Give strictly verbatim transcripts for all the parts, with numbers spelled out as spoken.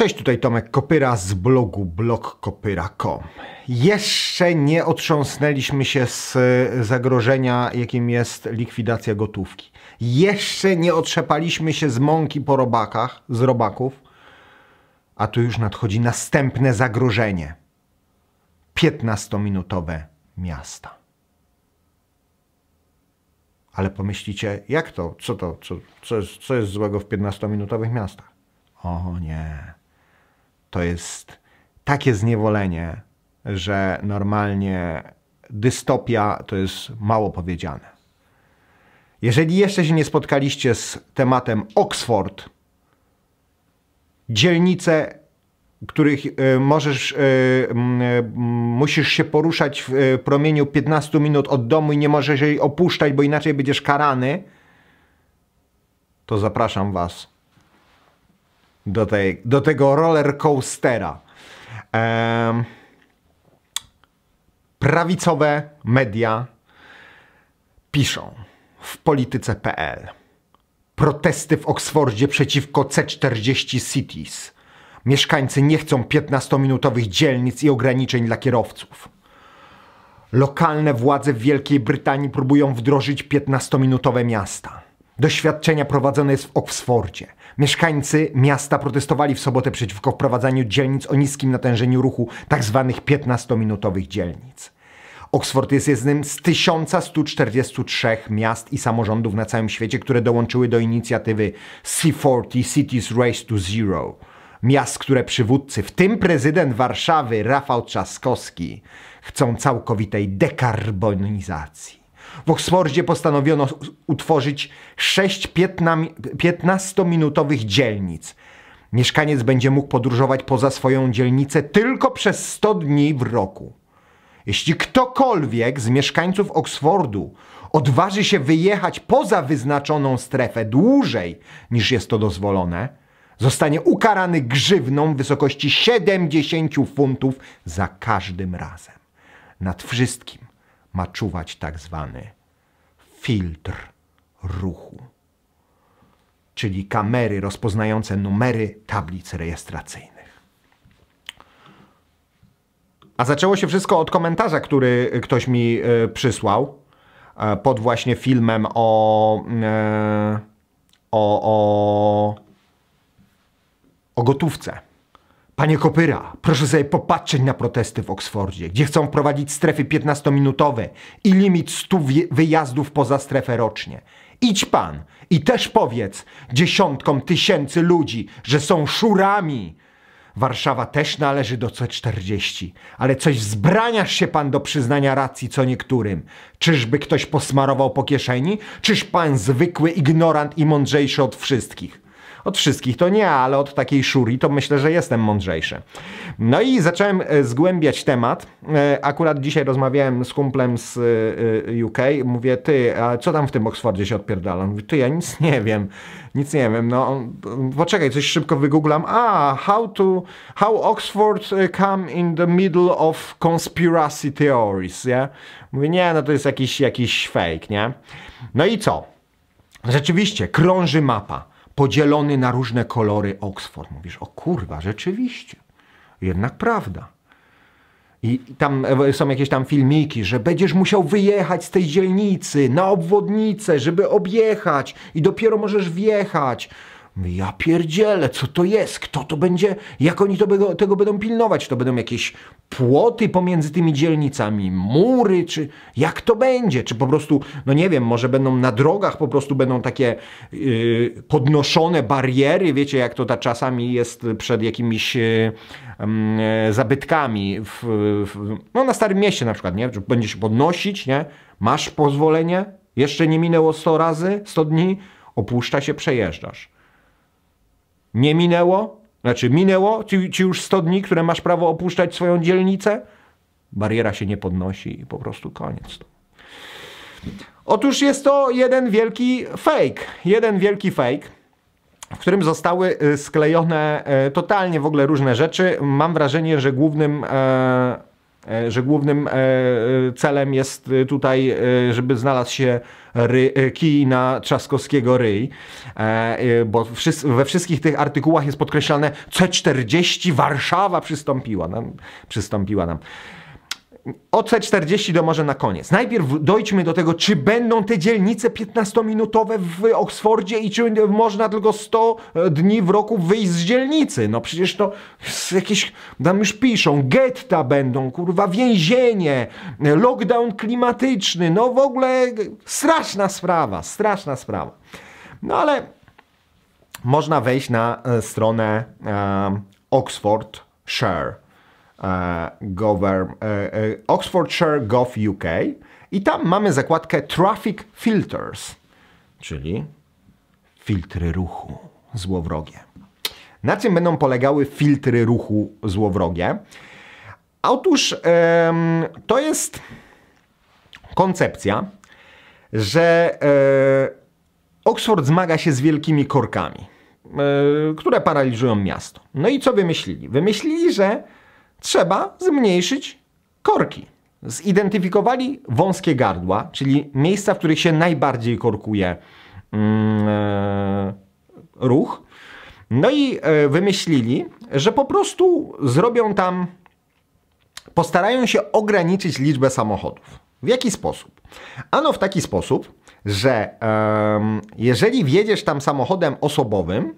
Cześć, tutaj Tomek Kopyra z blogu blog kopyra kropka com. Jeszcze nie otrząsnęliśmy się z zagrożenia, jakim jest likwidacja gotówki. Jeszcze nie otrzepaliśmy się z mąki po robakach, z robaków, a tu już nadchodzi następne zagrożenie. piętnastominutowe miasta. Ale pomyślicie, jak to? Co to? Co, co, jest, co jest złego w piętnastominutowych miastach? O nie. To jest takie zniewolenie, że normalnie dystopia to jest mało powiedziane. Jeżeli jeszcze się nie spotkaliście z tematem Oxford, dzielnice, których y, możesz, y, y, musisz się poruszać w y, promieniu piętnastu minut od domu i nie możesz jej opuszczać, bo inaczej będziesz karany, to zapraszam was do, tej, do tego roller coastera. Ehm, prawicowe media piszą w polityce kropka pe el: protesty w Oksfordzie przeciwko C czterdzieści Cities. Mieszkańcy nie chcą piętnastominutowych dzielnic i ograniczeń dla kierowców. Lokalne władze w Wielkiej Brytanii próbują wdrożyć piętnastominutowe miasta. Doświadczenia prowadzone jest w Oksfordzie. Mieszkańcy miasta protestowali w sobotę przeciwko wprowadzaniu dzielnic o niskim natężeniu ruchu, tzw. piętnastominutowych dzielnic. Oxford jest jednym z tysiąca stu czterdziestu trzech miast i samorządów na całym świecie, które dołączyły do inicjatywy C czterdzieści Cities Race to Zero. Miast, które przywódcy, w tym prezydent Warszawy Rafał Trzaskowski, chcą całkowitej dekarbonizacji. W Oksfordzie postanowiono utworzyć sześć piętnastominutowych dzielnic. Mieszkaniec będzie mógł podróżować poza swoją dzielnicę tylko przez sto dni w roku. Jeśli ktokolwiek z mieszkańców Oksfordu odważy się wyjechać poza wyznaczoną strefę dłużej niż jest to dozwolone, zostanie ukarany grzywną w wysokości siedemdziesięciu funtów za każdym razem. Nad wszystkim ma czuwać tak zwany filtr ruchu, czyli kamery rozpoznające numery tablic rejestracyjnych. A zaczęło się wszystko od komentarza, który ktoś mi y, przysłał y, pod właśnie filmem o, y, o, o, o gotówce. Panie Kopyra, proszę sobie popatrzeć na protesty w Oksfordzie, gdzie chcą wprowadzić strefy piętnastominutowe i limit stu wyjazdów poza strefę rocznie. Idź pan i też powiedz dziesiątkom tysięcy ludzi, że są szurami. Warszawa też należy do C czterdzieści, ale coś wzbraniasz się pan do przyznania racji co niektórym. Czyżby ktoś posmarował po kieszeni? Czyż pan zwykły ignorant i mądrzejszy od wszystkich? Od wszystkich to nie, ale od takiej szuri to myślę, że jestem mądrzejszy. No i zacząłem zgłębiać temat. Akurat dzisiaj rozmawiałem z kumplem z U K. Mówię, ty, a co tam w tym Oksfordzie się odpierdala? Mówi, ty, ja nic nie wiem. Nic nie wiem. No, poczekaj, coś szybko wygooglam. A, how to, how Oxford come in the middle of conspiracy theories, nie? Mówię, nie, no to jest jakiś, jakiś fake, nie? No i co? Rzeczywiście, krąży mapa. Podzielony na różne kolory Oxford. Mówisz, o kurwa, rzeczywiście. Jednak prawda. I tam są jakieś tam filmiki, że będziesz musiał wyjechać z tej dzielnicy na obwodnicę, żeby objechać i dopiero możesz wjechać. Mówię, ja pierdzielę, co to jest? Kto to będzie? Jak oni to, tego będą pilnować? To będą jakieś płoty pomiędzy tymi dzielnicami, mury, czy jak to będzie? Czy po prostu, no nie wiem, może będą na drogach, po prostu będą takie yy, podnoszone bariery, wiecie, jak to ta czasami jest przed jakimiś yy, yy, zabytkami, w, w, no na Starym Mieście na przykład, nie? Będziesz się podnosić, nie? Masz pozwolenie, jeszcze nie minęło sto razy, sto dni, opuszcza się, przejeżdżasz. Nie minęło? Znaczy minęło ci, ci już sto dni, które masz prawo opuszczać swoją dzielnicę? Bariera się nie podnosi i po prostu koniec. Otóż jest to jeden wielki fake. Jeden wielki fake, w którym zostały sklejone totalnie w ogóle różne rzeczy. Mam wrażenie, że głównym e, że głównym celem jest tutaj, żeby znalazł się ry, kij na Trzaskowskiego ryj, bo we wszystkich tych artykułach jest podkreślane C czterdzieści Warszawa przystąpiła nam. Przystąpiła nam. O C czterdzieści to może na koniec. Najpierw dojdźmy do tego, czy będą te dzielnice piętnastominutowe w Oksfordzie i czy można tylko sto dni w roku wyjść z dzielnicy. No przecież to jakieś, tam już piszą, getta będą, kurwa, więzienie, lockdown klimatyczny, no w ogóle straszna sprawa, straszna sprawa. No ale można wejść na stronę um, Oxfordshire. Gover, Oxfordshire Gov U K i tam mamy zakładkę Traffic Filters, czyli filtry ruchu złowrogie. Na czym będą polegały filtry ruchu złowrogie? Otóż um, to jest koncepcja, że e, Oxford zmaga się z wielkimi korkami, e, które paraliżują miasto. No i co wymyślili? Wymyślili, że trzeba zmniejszyć korki. Zidentyfikowali wąskie gardła, czyli miejsca, w których się najbardziej korkuje mm, e, ruch. No i e, wymyślili, że po prostu zrobią tam, postarają się ograniczyć liczbę samochodów. W jaki sposób? Ano w taki sposób, że e, jeżeli wjedziesz tam samochodem osobowym,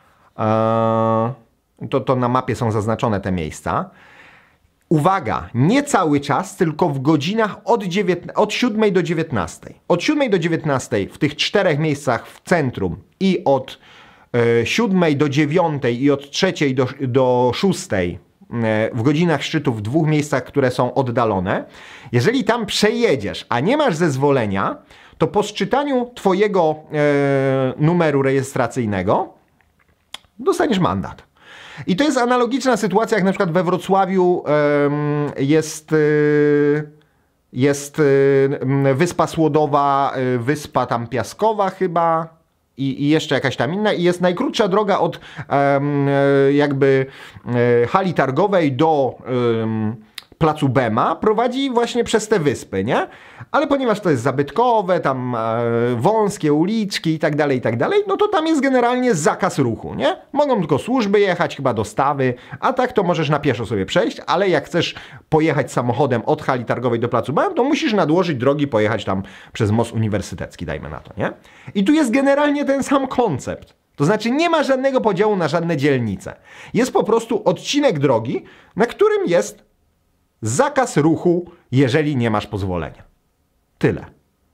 e, to, to na mapie są zaznaczone te miejsca. Uwaga, nie cały czas, tylko w godzinach od, od siódmej do dziewiętnastej. Od siódmej do dziewiętnastej w tych czterech miejscach w centrum i od e, siódmej do dziewiątej i od trzeciej do, do szóstej e, w godzinach szczytu w dwóch miejscach, które są oddalone. Jeżeli tam przejedziesz, a nie masz zezwolenia, to po sczytaniu twojego e, numeru rejestracyjnego dostaniesz mandat. I to jest analogiczna sytuacja, jak na przykład we Wrocławiu um, jest, y, jest y, Wyspa Słodowa, y, Wyspa tam Piaskowa chyba i, i jeszcze jakaś tam inna. I jest najkrótsza droga od um, jakby y, hali targowej do um, placu Bema prowadzi właśnie przez te wyspy, nie? Ale ponieważ to jest zabytkowe, tam e, wąskie uliczki i tak dalej, i tak dalej, no to tam jest generalnie zakaz ruchu, nie? Mogą tylko służby jechać, chyba dostawy, a tak to możesz na pieszo sobie przejść, ale jak chcesz pojechać samochodem od hali targowej do placu Bema, to musisz nadłożyć drogi, pojechać tam przez most uniwersytecki, dajmy na to, nie? I tu jest generalnie ten sam koncept. To znaczy nie ma żadnego podziału na żadne dzielnice. Jest po prostu odcinek drogi, na którym jest zakaz ruchu, jeżeli nie masz pozwolenia. Tyle.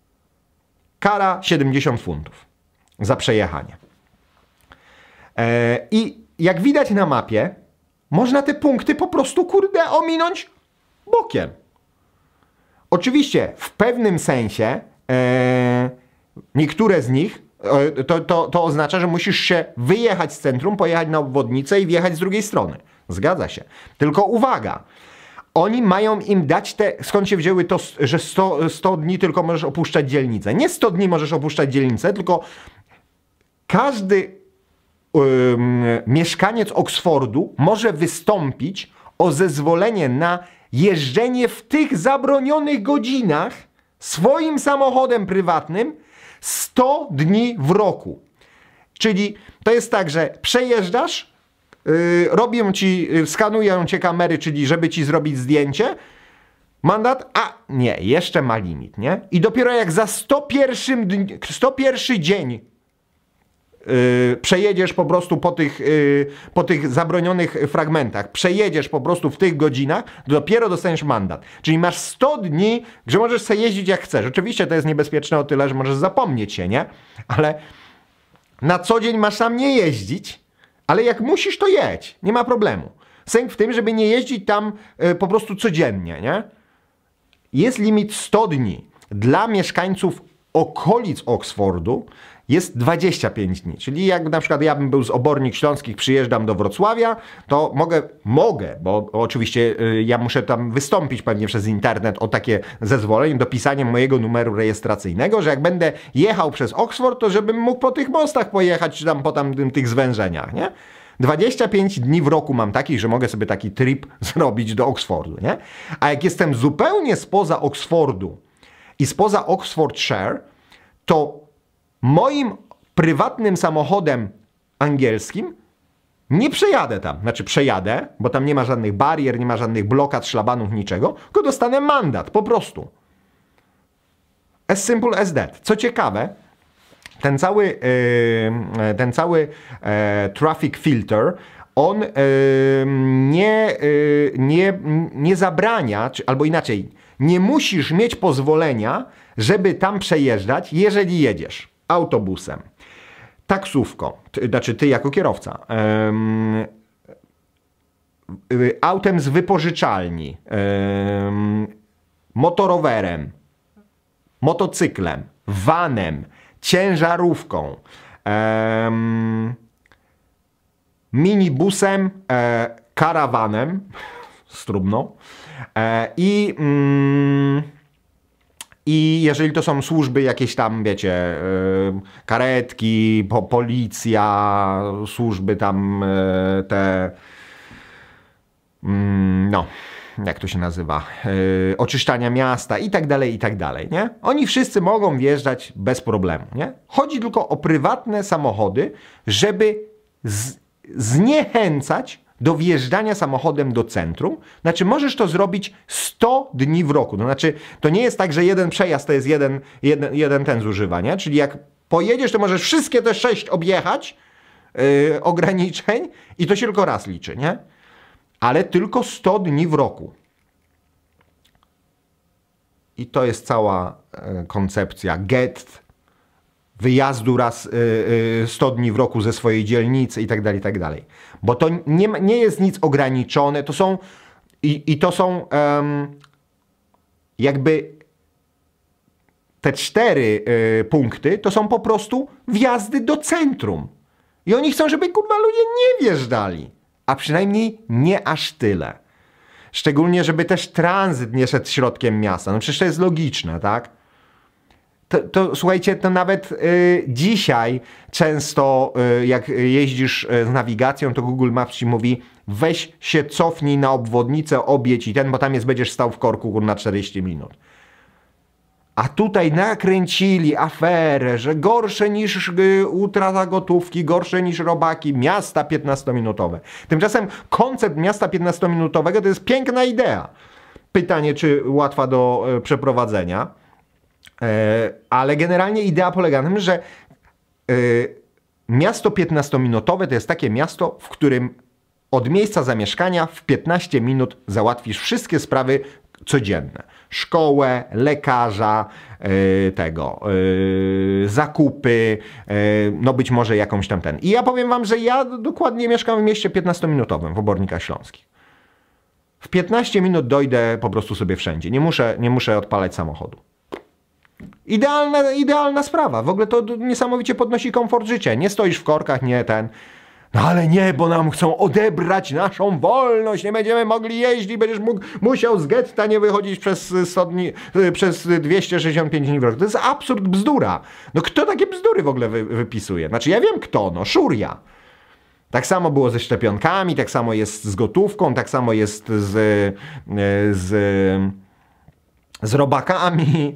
Kara siedemdziesiąt funtów za przejechanie. Eee, I jak widać na mapie, można te punkty po prostu, kurde, ominąć bokiem. Oczywiście w pewnym sensie eee, niektóre z nich e, to, to, to oznacza, że musisz się wyjechać z centrum, pojechać na obwodnicę i wjechać z drugiej strony. Zgadza się. Tylko uwaga. Oni mają im dać te, skąd się wzięły to, że sto, sto dni tylko możesz opuszczać dzielnicę. Nie sto dni możesz opuszczać dzielnicę, tylko każdy um, mieszkaniec Oksfordu może wystąpić o zezwolenie na jeżdżenie w tych zabronionych godzinach swoim samochodem prywatnym sto dni w roku. Czyli to jest tak, że przejeżdżasz, Yy, robią ci, yy, skanują cię kamery, czyli żeby ci zrobić zdjęcie, mandat, a nie, jeszcze ma limit, nie? I dopiero jak za sto pierwszy dzień yy, przejedziesz po prostu po tych, yy, po tych zabronionych fragmentach, przejedziesz po prostu w tych godzinach, dopiero dostaniesz mandat. Czyli masz sto dni, że możesz sobie jeździć jak chcesz. Oczywiście to jest niebezpieczne o tyle, że możesz zapomnieć się, nie? Ale na co dzień masz tam nie jeździć, ale jak musisz, to jedź. Nie ma problemu. Sęk w tym, żeby nie jeździć tam y, po prostu codziennie, nie? Jest limit sto dni. Dla mieszkańców okolic Oksfordu jest dwadzieścia pięć dni. Czyli jak na przykład ja bym był z Obornik Śląskich, przyjeżdżam do Wrocławia, to mogę, mogę, bo oczywiście y, ja muszę tam wystąpić pewnie przez internet o takie zezwolenie, dopisaniem mojego numeru rejestracyjnego, że jak będę jechał przez Oxford, to żebym mógł po tych mostach pojechać, czy tam po tam tych zwężeniach, nie? dwadzieścia pięć dni w roku mam takich, że mogę sobie taki trip zrobić do Oxfordu, nie? A jak jestem zupełnie spoza Oxfordu i spoza Oxfordshire, to moim prywatnym samochodem angielskim nie przejadę tam. Znaczy przejadę, bo tam nie ma żadnych barier, nie ma żadnych blokad, szlabanów, niczego, tylko dostanę mandat, po prostu. As simple as that. Co ciekawe, ten cały, yy, ten cały yy, traffic filter, on yy, nie, yy, nie, nie zabrania, czy, albo inaczej, nie musisz mieć pozwolenia, żeby tam przejeżdżać, jeżeli jedziesz autobusem, taksówką, ty, znaczy ty jako kierowca, yy, yy, autem z wypożyczalni, yy, motorowerem, motocyklem, vanem, ciężarówką, em, minibusem, e, karawanem z trumną e, i, mm, i jeżeli to są służby jakieś tam, wiecie, e, karetki, po, policja, służby tam e, te mm, no jak to się nazywa, yy, oczyszczania miasta i tak dalej, i tak dalej, nie? Oni wszyscy mogą wjeżdżać bez problemu, nie? Chodzi tylko o prywatne samochody, żeby z, zniechęcać do wjeżdżania samochodem do centrum. Znaczy możesz to zrobić sto dni w roku. To znaczy to nie jest tak, że jeden przejazd to jest jeden, jeden, jeden ten zużywa, nie? Czyli jak pojedziesz, to możesz wszystkie te sześć objechać yy, ograniczeń i to się tylko raz liczy, nie? Ale tylko sto dni w roku. I to jest cała e, koncepcja get, wyjazdu raz e, e, sto dni w roku ze swojej dzielnicy i tak dalej, i tak dalej. Bo to nie, nie jest nic ograniczone, to są i, i to są um, jakby te cztery e, punkty, to są po prostu wjazdy do centrum. I oni chcą, żeby kurwa ludzie nie wjeżdżali. A przynajmniej nie aż tyle. Szczególnie, żeby też tranzyt nie szedł środkiem miasta. No przecież to jest logiczne, tak? To, to słuchajcie, to nawet y, dzisiaj często y, jak jeździsz y, z nawigacją, to Google Maps ci mówi weź się cofnij na obwodnicę, objedź i ten, bo tam jest, będziesz stał w korku na czterdzieści minut. A tutaj nakręcili aferę, że gorsze niż y, utrata gotówki, gorsze niż robaki, miasta piętnastominutowe. Tymczasem koncept miasta piętnastominutowego to jest piękna idea. Pytanie, czy łatwa do y, przeprowadzenia, y, ale generalnie idea polega na tym, że y, miasto piętnastominutowe to jest takie miasto, w którym od miejsca zamieszkania w piętnaście minut załatwisz wszystkie sprawy codzienne. Szkołę, lekarza, yy, tego, yy, zakupy, yy, no być może jakąś tam ten. I ja powiem wam, że ja dokładnie mieszkam w mieście piętnastominutowym w Obornikach Śląskich. W piętnaście minut dojdę po prostu sobie wszędzie. Nie muszę, nie muszę odpalać samochodu. Idealna, idealna sprawa. W ogóle to niesamowicie podnosi komfort życia. Nie stoisz w korkach, nie ten... No ale nie, bo nam chcą odebrać naszą wolność, nie będziemy mogli jeździć, będziesz mógł, musiał z getta nie wychodzić przez sto dni, przez dwieście sześćdziesiąt pięć dni w roku. To jest absurd, bzdura. No kto takie bzdury w ogóle wy, wypisuje? Znaczy ja wiem kto, no Szuria. Tak samo było ze szczepionkami, tak samo jest z gotówką, tak samo jest z, z, z robakami.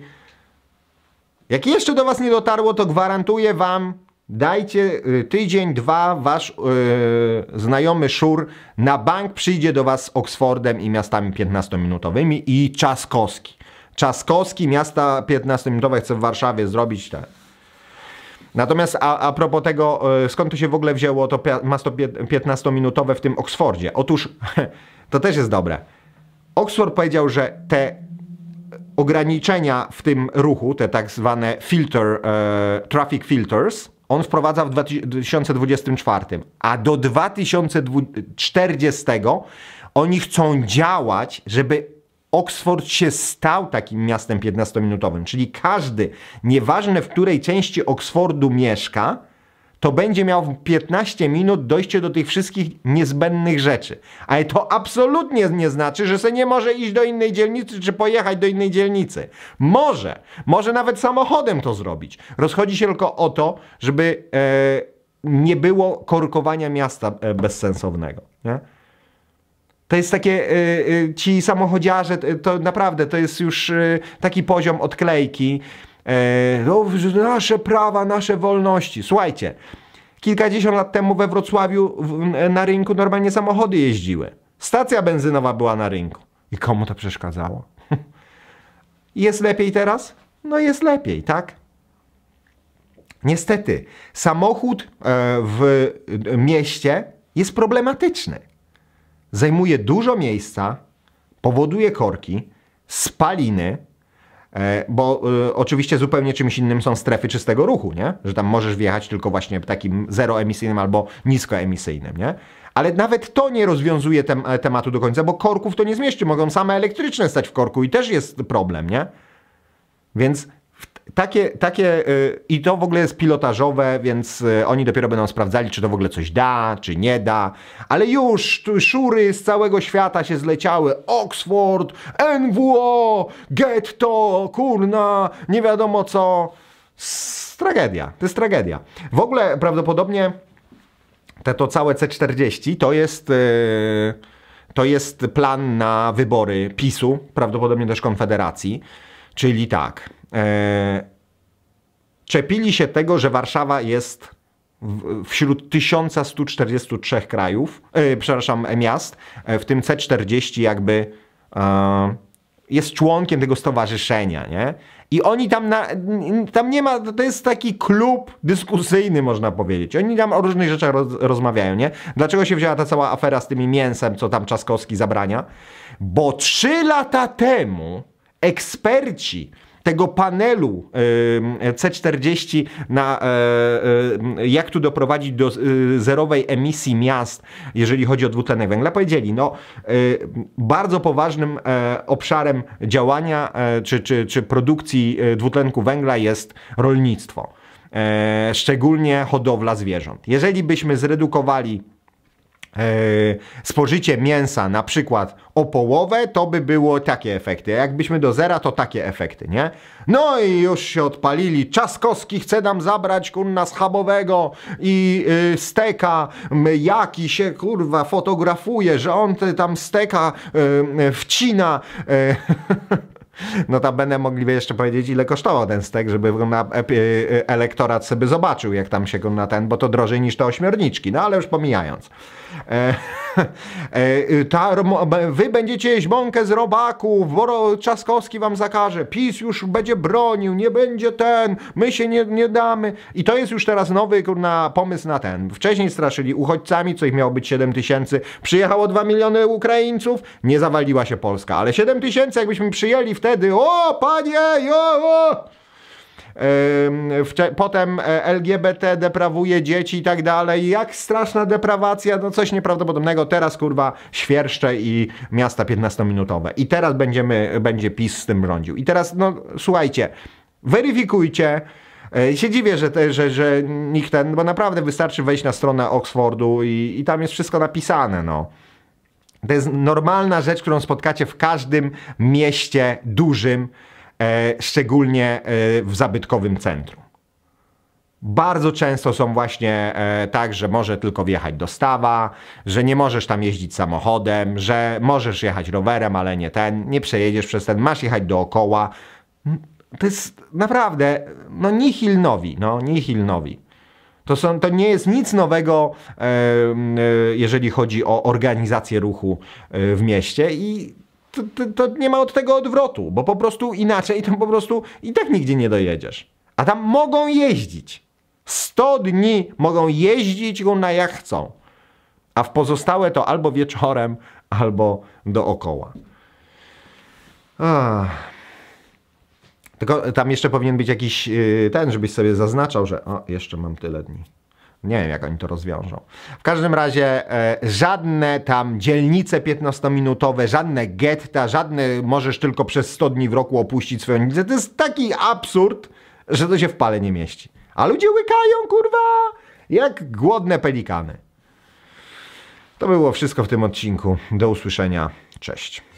Jak jeszcze do was nie dotarło, to gwarantuję wam, dajcie tydzień, dwa, wasz yy, znajomy Szur na bank przyjdzie do was z Oxfordem i miastami piętnastominutowymi i Trzaskowski. Trzaskowski, miasta piętnastominutowe chce w Warszawie zrobić te. Natomiast a, a propos tego, yy, skąd to się w ogóle wzięło to miasto piętnastominutowe w tym Oxfordzie? Otóż, to też jest dobre. Oxford powiedział, że te ograniczenia w tym ruchu, te tak zwane filter, yy, traffic filters, on wprowadza w dwa tysiące dwudziestym czwartym, a do dwa tysiące czterdziestego oni chcą działać, żeby Oxford się stał takim miastem piętnastominutowym. Czyli każdy, nieważne w której części Oxfordu mieszka, to będzie miał w piętnaście minut dojście do tych wszystkich niezbędnych rzeczy. Ale to absolutnie nie znaczy, że se nie może iść do innej dzielnicy, czy pojechać do innej dzielnicy. Może. Może nawet samochodem to zrobić. Rozchodzi się tylko o to, żeby nie było korkowania miasta bezsensownego, nie? To jest takie, y, y, ci samochodziarze, to naprawdę, to jest już y, taki poziom odklejki. Y, no, nasze prawa, nasze wolności. Słuchajcie, kilkadziesiąt lat temu we Wrocławiu w, na rynku normalnie samochody jeździły. Stacja benzynowa była na rynku. I komu to przeszkadzało? Jest lepiej teraz? No jest lepiej, tak? Niestety, samochód w mieście jest problematyczny. Zajmuje dużo miejsca, powoduje korki, spaliny, bo oczywiście zupełnie czymś innym są strefy czystego ruchu, nie? Że tam możesz wjechać tylko właśnie takim zeroemisyjnym albo niskoemisyjnym, nie? Ale nawet to nie rozwiązuje tem tematu do końca, bo korków to nie zmieści. Mogą same elektryczne stać w korku i też jest problem, nie? Więc takie, takie yy, i to w ogóle jest pilotażowe, więc yy, oni dopiero będą sprawdzali, czy to w ogóle coś da, czy nie da. Ale już tu szury z całego świata się zleciały. Oxford, N W O, getto, kurna, nie wiadomo co. S tragedia, to jest tragedia. W ogóle prawdopodobnie te, to całe C czterdzieści to jest... Yy, to jest plan na wybory PiSu, prawdopodobnie też Konfederacji. Czyli tak, e, czepili się tego, że Warszawa jest w, wśród tysiąc sto czterdziestu trzech krajów, e, przepraszam, miast, e, w tym C czterdzieści jakby e, jest członkiem tego stowarzyszenia, nie? I oni tam, na, tam nie ma, to jest taki klub dyskusyjny, można powiedzieć. Oni tam o różnych rzeczach roz, rozmawiają, nie? Dlaczego się wzięła ta cała afera z tymi mięsem, co tam Trzaskowski zabrania? Bo trzy lata temu eksperci tego panelu y, C czterdzieści na y, y, jak tu doprowadzić do y, zerowej emisji miast, jeżeli chodzi o dwutlenek węgla, powiedzieli, no y, bardzo poważnym y, obszarem działania y, czy, czy, czy produkcji y, dwutlenku węgla jest rolnictwo, y, szczególnie hodowla zwierząt. Jeżeli byśmy zredukowali Yy, spożycie mięsa na przykład o połowę, to by było takie efekty. Jakbyśmy do zera, to takie efekty, nie? No i już się odpalili. Trzaskowski chce nam zabrać kurna schabowego i yy, steka. Jaki się kurwa fotografuje, że on te, tam steka yy, wcina. Yy. Notabene mogliby jeszcze powiedzieć, ile kosztował ten stek, żeby na elektorat sobie zobaczył, jak tam się go na ten, bo to drożej niż te ośmiorniczki, no ale już pomijając. E, e, ta, wy będziecie jeść mąkę z robaków, bo Trzaskowski wam zakaże, PiS już będzie bronił, nie będzie ten, my się nie, nie damy. I to jest już teraz nowy kurna, pomysł na ten. Wcześniej straszyli uchodźcami, co ich miało być siedem tysięcy, przyjechało dwa miliony Ukraińców, nie zawaliła się Polska, ale siedem tysięcy jakbyśmy przyjęli wtedy, o panie, o, o! Potem L G B T deprawuje dzieci i tak dalej. Jak straszna deprawacja, no coś nieprawdopodobnego. Teraz kurwa świerszcze i miasta piętnastominutowe. I teraz będziemy, będzie PiS z tym rządził. I teraz, no słuchajcie, weryfikujcie. Się dziwię, że, te, że, że nikt ten, bo naprawdę wystarczy wejść na stronę Oxfordu i, i tam jest wszystko napisane, no. To jest normalna rzecz, którą spotkacie w każdym mieście dużym, e, szczególnie e, w zabytkowym centrum. Bardzo często są właśnie e, tak, że może tylko wjechać dostawa, że nie możesz tam jeździć samochodem, że możesz jechać rowerem, ale nie ten, nie przejedziesz przez ten, masz jechać dookoła. To jest naprawdę, no nihil nowi, no nihil nowi. To, są, to nie jest nic nowego, e, e, jeżeli chodzi o organizację ruchu e, w mieście i to, to, to nie ma od tego odwrotu, bo po prostu inaczej to po prostu i tak nigdzie nie dojedziesz. A tam mogą jeździć. sto dni mogą jeździć na jak chcą. A w pozostałe to albo wieczorem, albo dookoła. Ach. Tylko tam jeszcze powinien być jakiś ten, żebyś sobie zaznaczał, że o, jeszcze mam tyle dni. Nie wiem, jak oni to rozwiążą. W każdym razie e, żadne tam dzielnice piętnastominutowe, żadne getta, żadne możesz tylko przez sto dni w roku opuścić swoją dzielnicę. To jest taki absurd, że to się w pale nie mieści. A ludzie łykają, kurwa, jak głodne pelikany. To było wszystko w tym odcinku. Do usłyszenia. Cześć.